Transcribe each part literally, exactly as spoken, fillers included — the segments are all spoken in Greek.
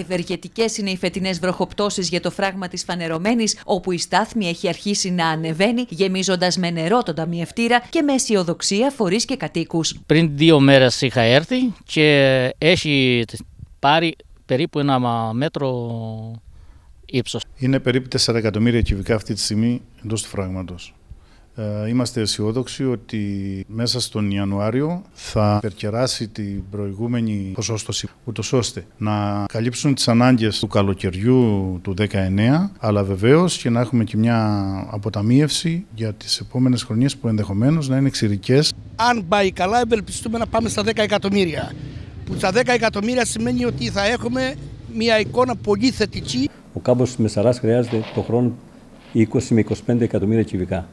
Ευεργετικές είναι οι φετινές βροχοπτώσεις για το φράγμα της Φανερωμένης, όπου η στάθμη έχει αρχίσει να ανεβαίνει, γεμίζοντας με νερό τον ταμιευτήρα και με αισιοδοξία φορείς και κατοίκους. Πριν δύο μέρες είχα έρθει και έχει πάρει περίπου ένα μέτρο ύψος. Είναι περίπου τέσσερα εκατομμύρια κυβικά αυτή τη στιγμή εντός του φράγματος. Είμαστε αισιόδοξοι ότι μέσα στον Ιανουάριο θα υπερκεράσει την προηγούμενη ποσόστοση, ούτως ώστε να καλύψουν τις ανάγκες του καλοκαιριού του δεκαεννέα, αλλά βεβαίως και να έχουμε και μια αποταμίευση για τις επόμενες χρονιές που ενδεχομένως να είναι εξηρικές. Αν πάει καλά, ευελπιστούμε να πάμε στα δέκα εκατομμύρια. Που στα δέκα εκατομμύρια σημαίνει ότι θα έχουμε μια εικόνα πολύ θετική. Ο κάμπος της Μεσαράς χρειάζεται το χρόνο είκοσι με είκοσι πέντε εκατομμύρια κυβικά.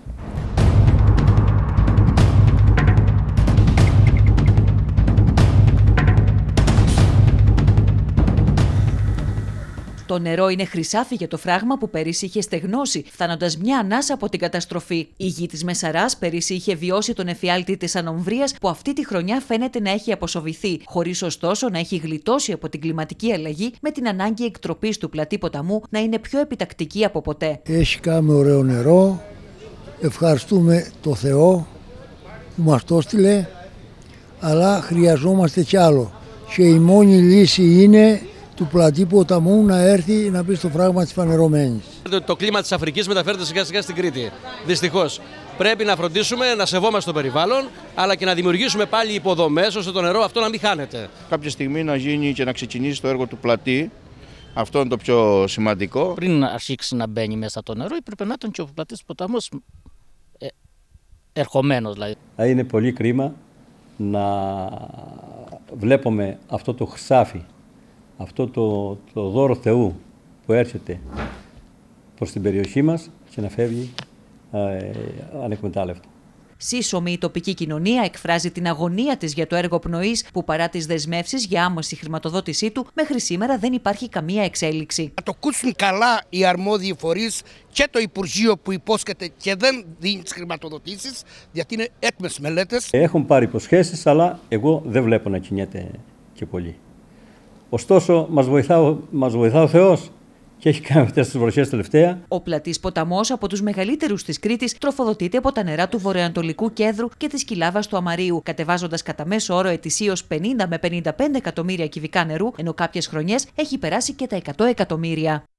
Το νερό είναι χρυσάφι για το φράγμα που πέρυσι είχε στεγνώσει, φτάνοντας μια ανάσα από την καταστροφή. Η γη της Μεσαράς πέρυσι είχε βιώσει τον εφιάλτη της ανομβρίας που αυτή τη χρονιά φαίνεται να έχει αποσοβηθεί, χωρίς ωστόσο να έχει γλιτώσει από την κλιματική αλλαγή, με την ανάγκη εκτροπής του πλατή ποταμού να είναι πιο επιτακτική από ποτέ. Έχει κάνει ωραίο νερό. Ευχαριστούμε το Θεό που μας το έστειλε, αλλά χρειαζόμαστε κι άλλο. Και η μόνη λύση είναι του πλατή ποταμού να έρθει να μπει στο φράγμα της Φανερωμένης. Το κλίμα της Αφρικής μεταφέρεται σιγά σιγά στην Κρήτη. Δυστυχώς. Πρέπει να φροντίσουμε να σεβόμαστε το περιβάλλον, αλλά και να δημιουργήσουμε πάλι υποδομές ώστε το νερό αυτό να μην χάνεται. Κάποια στιγμή να γίνει και να ξεκινήσει το έργο του πλατή. Αυτό είναι το πιο σημαντικό. Πριν αρχίσει να μπαίνει μέσα το νερό, πρέπει να ήταν και ο πλατής ποταμός ε, ερχομένος. Δηλαδή. Είναι πολύ κρίμα να βλέπουμε αυτό το χρυσάφι, αυτό το, το δώρο Θεού που έρχεται προς την περιοχή μας και να φεύγει ε, ανεκμετάλλευτο. Σύσσωμη η τοπική κοινωνία εκφράζει την αγωνία της για το έργο πνοής που παρά τις δεσμεύσεις για άμεση χρηματοδότησή του μέχρι σήμερα δεν υπάρχει καμία εξέλιξη. Να το ακούσουν καλά οι αρμόδιοι φορείς και το Υπουργείο που υπόσχεται και δεν δίνει τις χρηματοδοτήσεις, γιατί είναι έτοιμες μελέτες. Έχουν πάρει υποσχέσεις, αλλά εγώ δεν βλέπω να κινιέται και πολύ. Ωστόσο, μας βοηθά, μας βοηθά ο Θεός και έχει κάνει αυτές τις βροχές τελευταία. Ο πλατής ποταμός, από τους μεγαλύτερους της Κρήτης, τροφοδοτείται από τα νερά του βορειοανατολικού Κέδρου και της Κοιλάβας του Αμαρίου, κατεβάζοντας κατά μέσο όρο ετησίως πενήντα με πενήντα πέντε εκατομμύρια κυβικά νερού, ενώ κάποιες χρονιές έχει περάσει και τα εκατό εκατομμύρια.